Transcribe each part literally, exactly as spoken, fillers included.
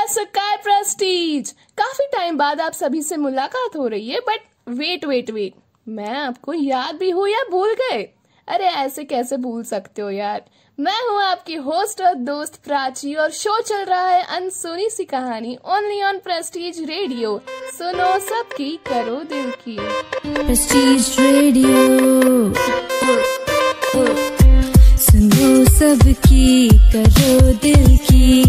Sky Prestige. काफी time बाद आप सभी से मुलाकात हो रही है, बट वेट वेट वेट मैं आपको याद भी हूँ या भूल गए? अरे ऐसे कैसे भूल सकते हो यार। मैं हूँ आपकी होस्ट और दोस्त प्राची और शो चल रहा है अनसुनी सी कहानी ओनली ऑन प्रेस्टीज रेडियो। सुनो सबकी करो दिल की। प्रेस्टीज रेडियो सुनो सबकी करो दिल की।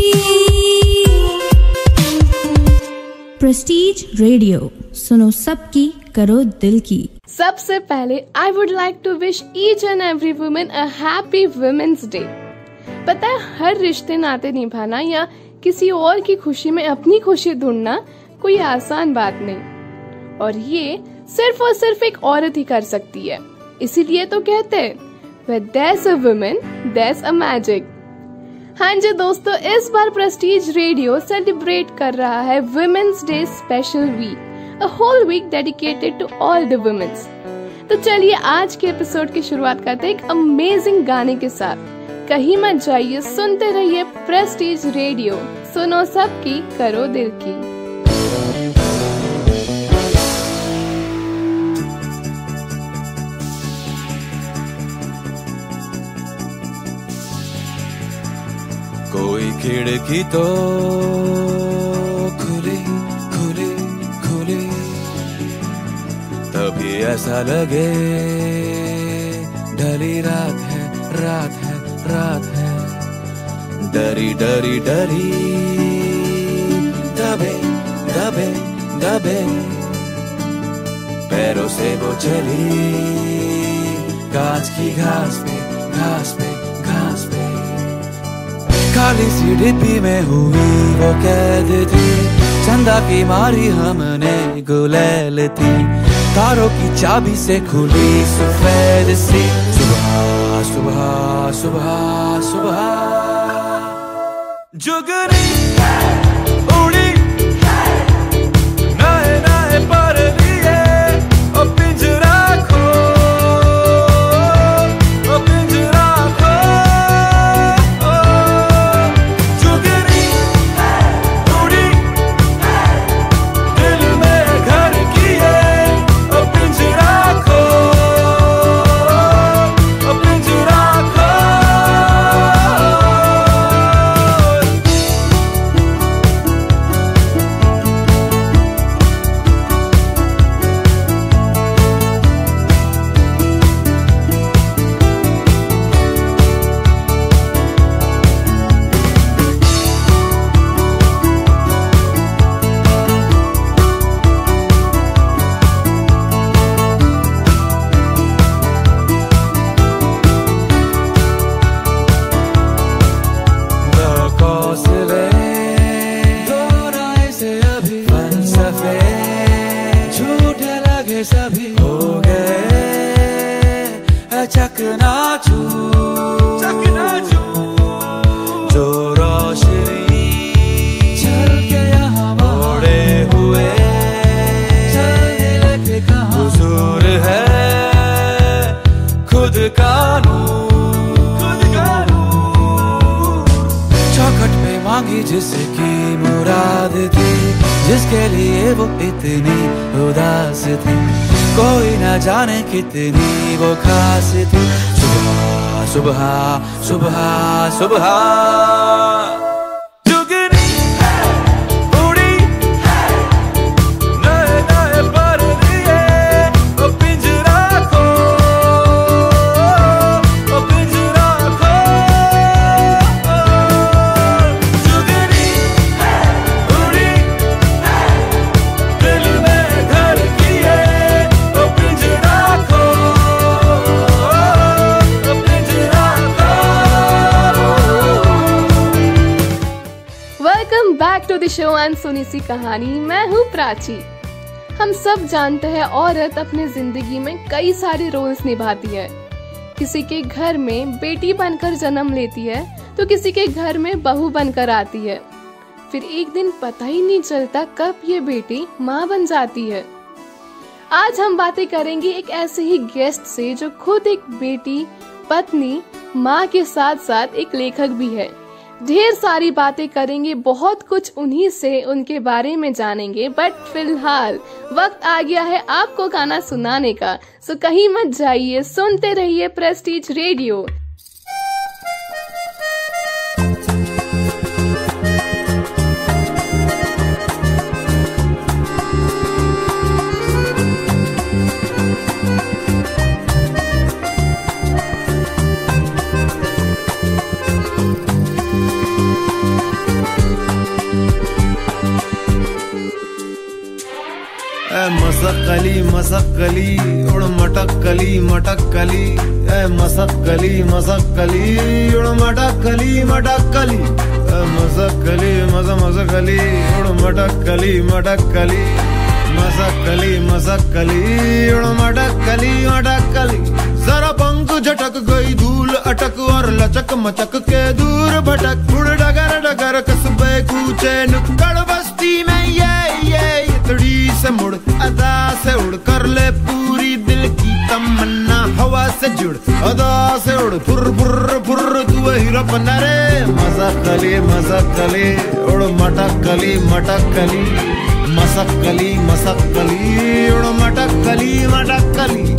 प्रेस्टीज रेडियो सुनो सबकी करो दिल की। सबसे पहले I would like to wish each and every women a happy women's day. पता है, हर रिश्ते नाते निभाना या किसी और की खुशी में अपनी खुशी ढूंढना कोई आसान बात नहीं, और ये सिर्फ और सिर्फ एक औरत ही कर सकती है। इसीलिए तो कहते हैं Where there's a woman, there's a magic। हाँ जी दोस्तों, इस बार प्रेस्टीज रेडियो सेलिब्रेट कर रहा है women's day special week, a whole week dedicated to all the women। तो चलिए आज के एपिसोड की शुरुआत करते हैं एक अमेजिंग गाने के साथ। कहीं मत जाइए, सुनते रहिए प्रेस्टीज रेडियो, सुनो सबकी करो दिल की। कोई खिड़की तो खुली खुली खुली, तभी ऐसा लगे ढली रात है रात है रात है। डरी डरी डरी दबे दबे दबे पैरों से वो चली कांच की घास पे घास पे घास पे। खाली सी डिब्बी में हुई वो कैद थी, चंदा की मारी हमने गुलेल थी, तारों की चाबी से खुली सफेद सी सुबह सुबह सुबह सुबह। जुगनी उड़ी नए नए पर लिए ओ पिंजरा खो ओ पिंजरा खो। जुगनी उड़ी दिल में घर किए ओ पिंजरा खो ओ पिंजरा खो। सभी हो गए चकनाचूर चकनाचूर, जो रोशनी चल के यहाँ मोड़े हुए चलने लगे कहाँ। हुजूर है खुद कानून खुद कानून। चौखट पे मांगी जिसकी मुराद थी, जिसके लिए वो इतनी उदास थी, कोई न जाने कितनी वो खास थी। सुबह सुबह सुबह सुबह जुगनी उड़ी नए नए पर लिए ओ पिंजरा खो ओ पिंजरा खो। जुगनी उड़ी दिल में घर किए ओ पिंजरा खो ओ पिंजरा खो। Welcome back to the show अनसुनी सी कहानी। मैं हूँ प्राची। हम सब जानते हैं औरत अपने जिंदगी में कई सारे रोल्स निभाती है। किसी के घर में बेटी बनकर जन्म लेती है तो किसी के घर में बहू बनकर आती है। फिर एक दिन पता ही नहीं चलता कब ये बेटी माँ बन जाती है। आज हम बातें करेंगे एक ऐसे ही गेस्ट से जो खुद एक बेटी, पत्नी, माँ के साथ साथ एक लेखक भी है। ढेर सारी बातें करेंगे, बहुत कुछ उन्हीं से उनके बारे में जानेंगे। बट फिलहाल वक्त आ गया है आपको गाना सुनाने का, सो कहीं मत जाइए, सुनते रहिए प्रेस्टीज रेडियो। मसक्कली मसक्कली उड़ मटक्कली मटक्कली, ए मसक्कली मसक्कली उड़ मटक्कली मटक्कली, मसक्कली मस मसक्कली उड़ मटक्कली मटक्कली, मसक्कली मसक्कली उड़ मटक्कली मटक्कली। जरा पंख झटक गई धूल अटक और लचक मचक के दूर भटक, उड़ डगर डगर कस्बे कूचे नुक्कड़ बस्ती में ये ये इतड़ी से मुड़ अदा से उड़ कर ले पूरी दिल की तमन्ना, हवा से जुड़ अदा से उड़ फुर फुर फुर तू हीरो बना रे। मसक्कली मसक्कली उड़ मटक्कली मटक्कली, मसक्कली मसक्कली उड़ मटक्कली मटक्कली।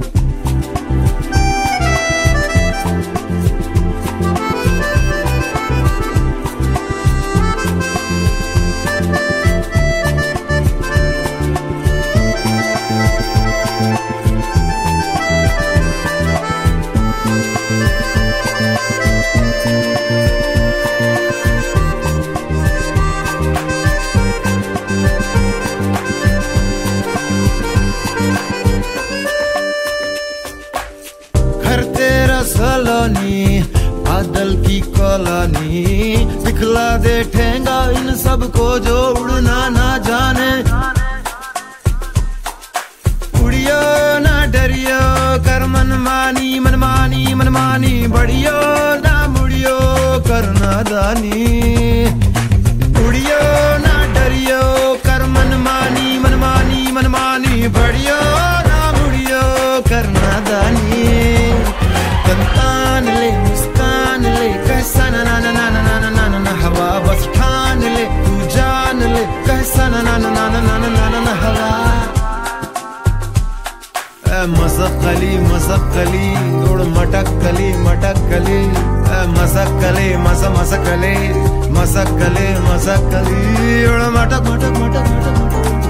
बादल की कॉलोनी दिखला दे ठेंगा इन सबको जो उड़ना ना जाने, उड़ियो ना डरियो कर मनमानी मनमानी मनमानी, बढ़ियो ना मुड़ियो कर नादानी, उड़ियो ना डरियो कर मनमानी मनमानी मनमानी, बढ़ियो ना मुड़ियो कर नादानी। तन ले मुस्कान ले कैसा ना ना ना ना ना ना ना ना, हवा बस ठान ले तू जान ले कैसा ना ना ना ना ना ना ना ना हवा। मसक्कली मसक्कली उड़ मटक्कली मटक्कली, मसक्कली मस मसक्कली मसक्कली मसक्कली उड़ मटक मटक मटक मटक।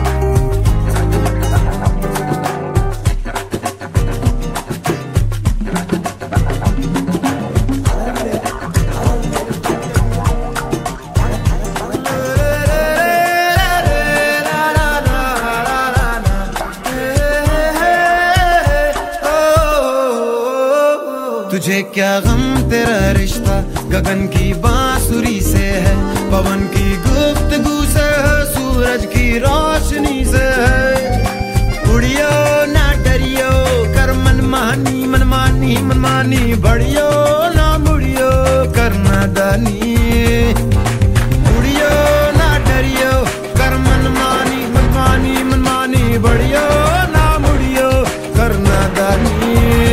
तुझे क्या गम तेरा रिश्ता गगन की बांसुरी से है, पवन की गुफ्तगू से है, सूरज की रोशनी से है। उड़ियो ना डरियो कर मनमानी मनमानी मनमानी, बढ़ियो ना मुड़ियो कर नादानी, उड़ियो ना डरियो कर मनमानी मनमानी मनमानी, बढ़ियो ना मुड़ियो कर नादानी।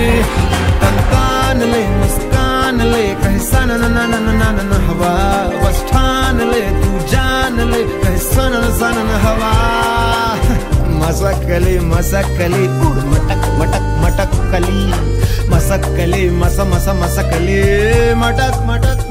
ले मुस्कान ले कैसा ना ना ना ना ना ना ना हवा बस ठान ले तू जान ले कैसा ना ना ना हवा। मसक्कली मसक्कली उड़ मटक मटक मटक्कली, मसक्कली मस मस मसक्कली मटक मटक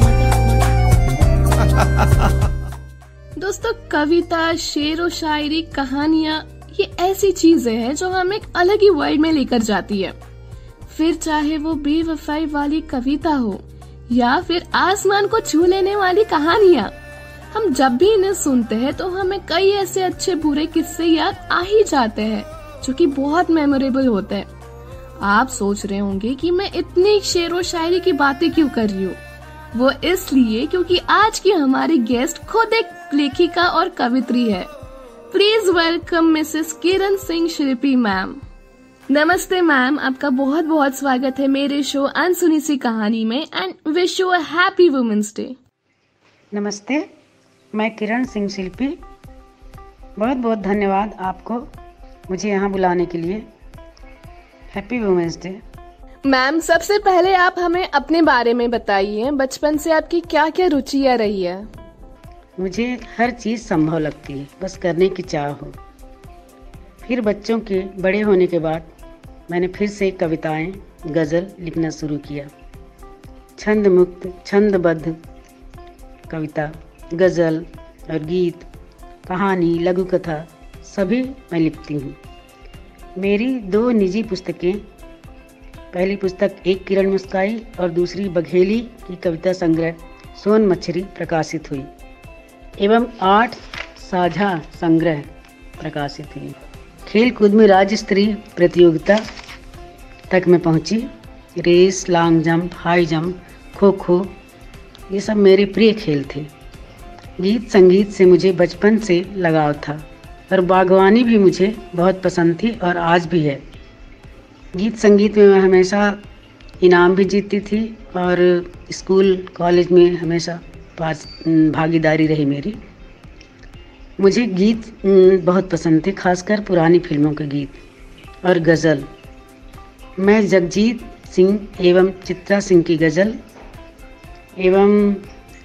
मटक। दोस्तों, कविता, शेर व शायरी, कहानियाँ ये ऐसी चीजें हैं जो हमें एक अलग ही वर्ल्ड में लेकर जाती है। फिर चाहे वो बेवफाई वाली कविता हो या फिर आसमान को छू लेने वाली कहानियाँ, हम जब भी इन्हें सुनते हैं तो हमें कई ऐसे अच्छे बुरे किस्से याद आ ही जाते हैं जो कि बहुत मेमोरेबल होते हैं। आप सोच रहे होंगे कि मैं इतनी शेर व शायरी की बातें क्यों कर रही हूँ। वो इसलिए क्योंकि आज की हमारी गेस्ट खुद एक लेखिका और कवित्री है। Please welcome mrs Kiran Singh Shilpi ma'am. नमस्ते मैम, आपका बहुत बहुत स्वागत है मेरे शो अनसुनी सी कहानी में and wish you a happy women's day. नमस्ते, मैं किरण सिंह शिल्पी। बहुत बहुत धन्यवाद आपको मुझे यहाँ बुलाने के लिए। Happy women's day. मैम, सबसे पहले आप हमें अपने बारे में बताइए। बचपन से आपकी क्या क्या रुचियाँ रही है? मुझे हर चीज़ संभव लगती है, बस करने की चाह हो। फिर बच्चों के बड़े होने के बाद मैंने फिर से कविताएं, गज़ल लिखना शुरू किया। छंद मुक्त, छंदबद्ध कविता, गज़ल और गीत, कहानी, लघु कथा सभी मैं लिखती हूँ। मेरी दो निजी पुस्तकें, पहली पुस्तक एक किरण मुस्काई और दूसरी बघेली की कविता संग्रह सोन मछली प्रकाशित हुई एवं आठ साझा संग्रह प्रकाशित हुई। खेल कूद में राज्य स्तरीय प्रतियोगिता तक मैं पहुंची। Race, long jump, high jump, kho kho ये सब मेरे प्रिय खेल थे। गीत संगीत से मुझे बचपन से लगाव था और बागवानी भी मुझे बहुत पसंद थी और आज भी है। गीत संगीत में मैं हमेशा इनाम भी जीतती थी और स्कूल कॉलेज में हमेशा पास भागीदारी रही मेरी। मुझे गीत बहुत पसंद थे, खासकर पुरानी फिल्मों के गीत और गज़ल। मैं जगजीत सिंह एवं चित्रा सिंह की गज़ल एवं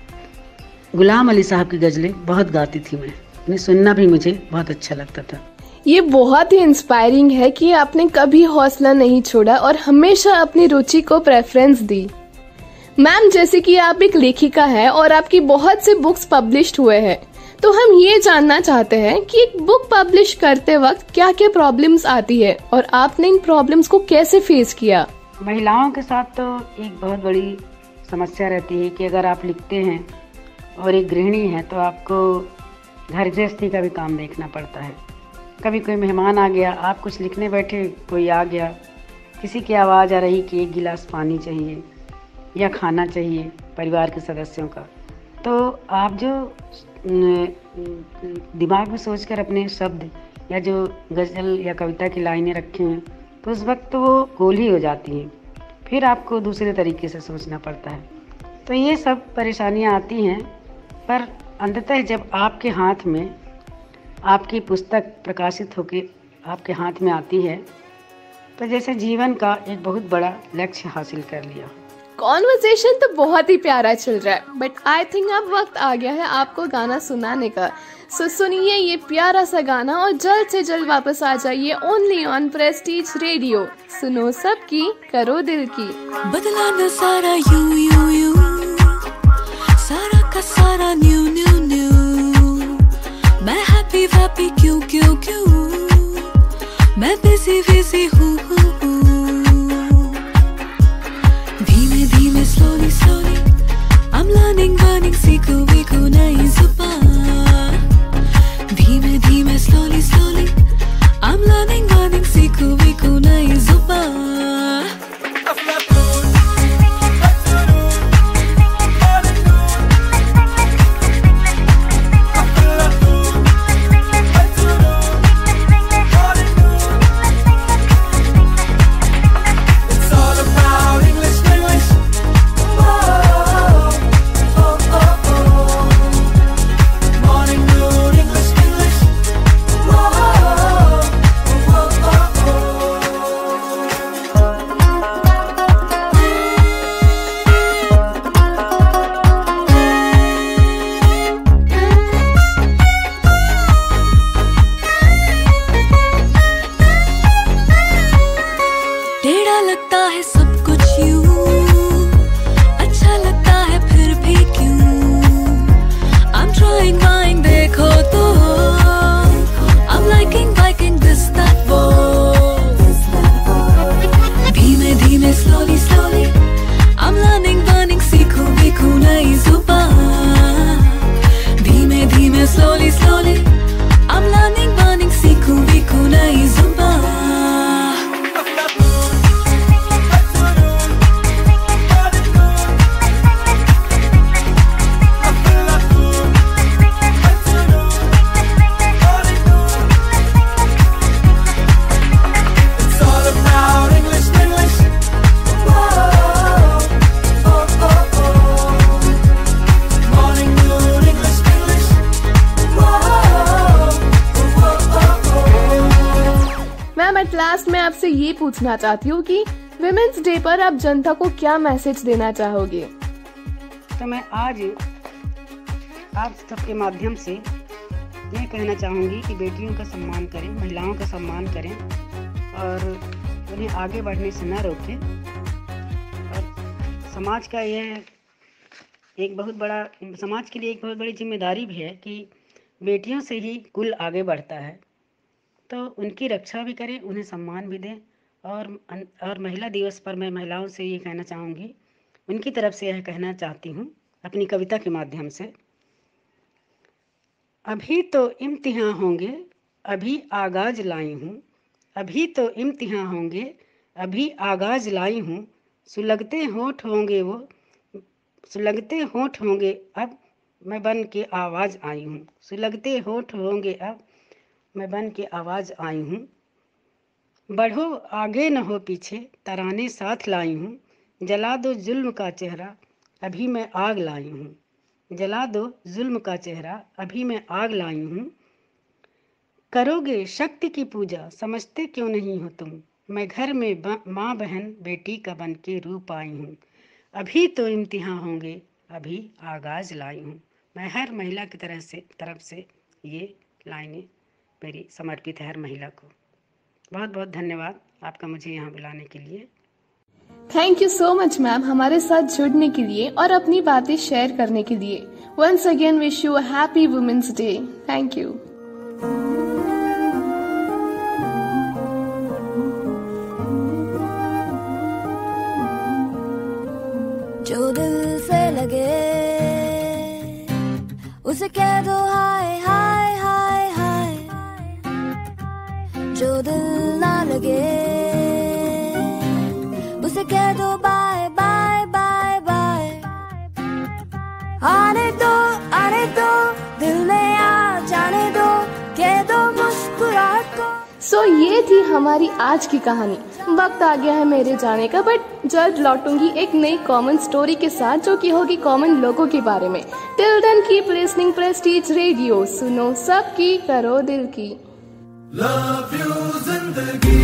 गुलाम अली साहब की गज़लें बहुत गाती थी। मैं उन्हें सुनना भी मुझे बहुत अच्छा लगता था। ये बहुत ही इंस्पायरिंग है कि आपने कभी हौसला नहीं छोड़ा और हमेशा अपनी रुचि को प्रेफरेंस दी। मैम, जैसे कि आप एक लेखिका हैं और आपकी बहुत से बुक्स पब्लिश्ड हुए हैं, तो हम ये जानना चाहते हैं कि एक बुक पब्लिश करते वक्त क्या क्या प्रॉब्लम्स आती है और आपने इन प्रॉब्लम्स को कैसे फेस किया? महिलाओं के साथ तो एक बहुत बड़ी समस्या रहती है कि अगर आप लिखते हैं और एक गृहिणी है तो आपको घर गृहस्थी का भी काम देखना पड़ता है। कभी कोई मेहमान आ गया, आप कुछ लिखने बैठे, कोई आ गया, किसी की आवाज़ आ रही कि एक गिलास पानी चाहिए या खाना चाहिए परिवार के सदस्यों का, तो आप जो दिमाग में सोचकर अपने शब्द या जो गज़ल या कविता की लाइनें रखे हैं तो उस वक्त तो वो गोल ही हो जाती हैं। फिर आपको दूसरे तरीके से सोचना पड़ता है। तो ये सब परेशानियाँ आती हैं, पर अंततः जब आपके हाथ में आपकी पुस्तक प्रकाशित होकर आपके हाथ में आती है तो जैसे जीवन का एक बहुत बड़ा लक्ष्य हासिल कर लिया। कॉन्वर्सेशन तो बहुत ही प्यारा चल रहा है, बट आई थिंक अब वक्त आ गया है आपको गाना सुनाने का। सो सुनिए ये प्यारा सा गाना और जल्द से जल्द वापस आ जाइए ओनली ऑन प्रेस्टीज रेडियो। सुनो सबकी, करो दिल की। बदला न सारा यू यू यू, सारा का सारा न्यू न्यू न्यू, मैं हैप्पी हैप्पी क्यों क्यों क्यों, मैं बिजी बिजी हूँ हूँ हूँ। धीमे धीमे slowly slowly I'm learning learning सीखो वीखो नई जुबान। धीमे धीमे slowly slowly I'm learning learning सीखो वीखो नई जुबान। लास्ट में आपसे ये पूछना चाहती हूँ कि विमेंस डे पर आप जनता को क्या मैसेज देना चाहोगे? तो मैं आज आप सबके माध्यम से ये कहना चाहूँगी कि बेटियों का सम्मान करें, महिलाओं का सम्मान करें और उन्हें आगे बढ़ने से न रोकें। और समाज का यह एक बहुत बड़ा समाज के लिए एक बहुत बड़ी जिम्मेदारी भी है कि बेटियों से ही कुल आगे बढ़ता है, तो उनकी रक्षा भी करें, उन्हें सम्मान भी दें। और और महिला दिवस पर मैं महिलाओं से ये कहना चाहूँगी, उनकी तरफ से यह कहना चाहती हूँ अपनी कविता के माध्यम से। अभी तो इम्तिहान होंगे, अभी आगाज लाई हूँ, अभी तो इम्तिहान होंगे, अभी आगाज लाई हूँ। सुलगते होंठ होंगे वो, सुलगते होंठ होंगे अब, मैं बन के आवाज़ आई हूँ। सुलगते होंठ होंगे अब, मैं बन के आवाज़ आई हूँ। बढ़ो आगे न हो पीछे, तराने साथ लाई हूँ। जला दो जुल्म का चेहरा, अभी मैं आग लाई हूँ। जला दो जुल्म का चेहरा, अभी मैं आग लाई हूँ। करोगे शक्ति की पूजा, समझते क्यों नहीं हो तुम। मैं घर में माँ बहन बेटी का बन के रूप आई हूँ। अभी तो इम्तिहान होंगे, अभी आगाज लाई हूँ। मैं हर महिला की तरह से तरफ से ये लाइनें मेरी समर्पित है हर महिला को। बहुत बहुत धन्यवाद आपका मुझे यहाँ बुलाने के लिए। Thank you so much ma'am, हमारे साथ जुड़ने के लिए और अपनी बातें शेयर करने के लिए। Once again wish you a happy women's day. Thank you. जो दिल से लगे उसे कह दो हाय हाय हाय हाय, जो दिल ना लगे उसे कह दो बाय बाय बाय बाय। आने दो आने दो, दिल में आ जाने दो, कह दो मुस्कुराहट को। सो so, ये थी हमारी आज की कहानी। वक्त आ गया है मेरे जाने का, बट जल्द लौटूंगी एक नई कॉमन स्टोरी के साथ जो कि होगी कॉमन लोगों के बारे में। Till then keep listening Prestige radio, सुनो सबकी करो दिल की। Love you जिंदगी,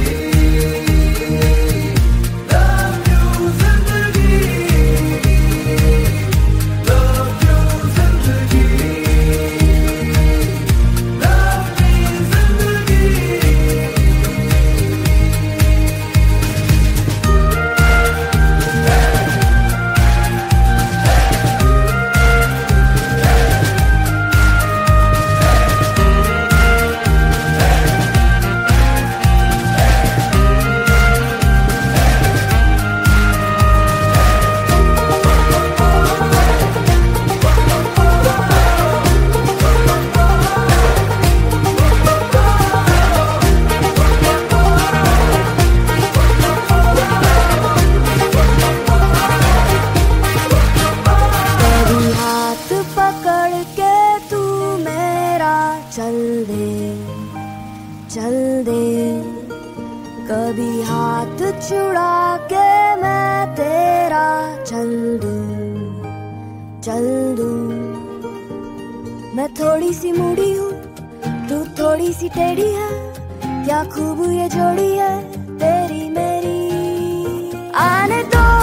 कभी हाथ छुड़ा के मैं तेरा चल दूं, चल दूं। मैं थोड़ी सी मूडी हूँ, तू थोड़ी सी टेढ़ी है, क्या खूब ये जोड़ी है तेरी मेरी। आने दो